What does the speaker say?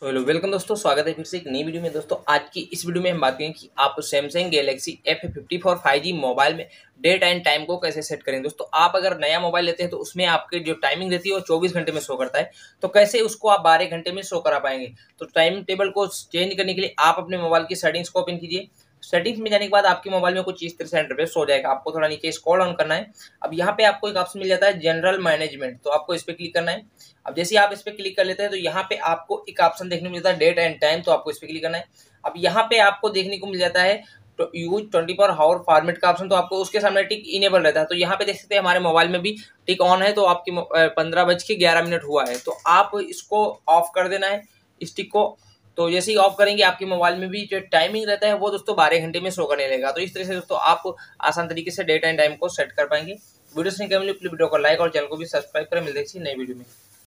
तो hello welcome दोस्तों, स्वागत है फिर से एक नई वीडियो में। दोस्तों आज की इस वीडियो में हम बात करेंगे कि आप Samsung Galaxy F54 5G mobile में डेट एंड टाइम को कैसे सेट करें। दोस्तों आप अगर नया मोबाइल लेते हैं तो उसमें आपके जो टाइमिंग रहती है वो 24 घंटे में शो करता है, तो कैसे उसको आप 12 घंटे में शो करा पाएंगे। तो टाइम टेबल को चेंज करने के लिए आप अपने मोबाइल की सेटिंग्स को ओपन कीजिए। सेटिंग्स में जाने के बाद आपके मोबाइल में कुछ इस तरह से इंटरफेस हो जाएगा। आपको थोड़ा नीचे स्क्रॉल डाउन करना है। अब यहाँ पे आपको एक ऑप्शन मिल जाता है जनरल मैनेजमेंट, तो आपको इस पर क्लिक करना है। अब जैसे ही आप इस पर क्लिक कर लेते हैं तो यहाँ पे आपको एक ऑप्शन देखने को मिलता है डेट एंड टाइम, तो आपको इस पर क्लिक करना है। अब यहाँ पे आपको देखने को मिल जाता है तो यूज 24 आवर फॉर्मेट का ऑप्शन, तो आपको उसके सामने टिक इनेबल रहता है। तो यहाँ पे देख सकते हैं हमारे मोबाइल में भी टिक ऑन है, तो आपकी 15:11 हुआ है, तो आप इसको ऑफ कर देना है इस टिक को। तो जैसे ही ऑफ करेंगे आपके मोबाइल में भी जो टाइमिंग रहता है वो दोस्तों 12 घंटे में शो करने लगेगा। तो इस तरह से दोस्तों आप आसान तरीके से डेट एंड टाइम को सेट कर पाएंगे। वीडियो से वीडियो को लाइक और चैनल को भी सब्सक्राइब करें। मिलते हैं किसी नई वीडियो में।